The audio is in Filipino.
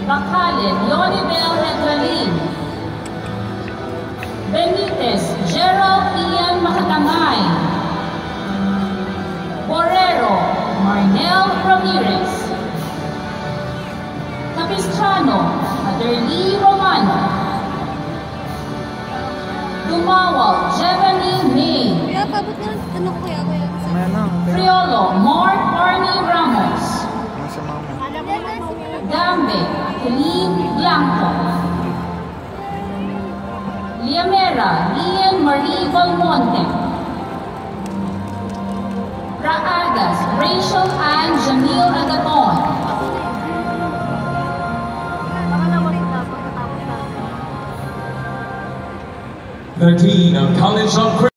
Bacalen Yonibel Edwalin. Benitez Gerald Ian Makatangay. Borrero Marnel Ramirez. Capistrano Aderly Romano. Dumawal Jevany May. Friolo Mark Barney Ramos. Gambe Helene Blanco. Liamera Ian Marie Valmonte. Raagas Rachel Ann Jamil Agaton. 13 of College of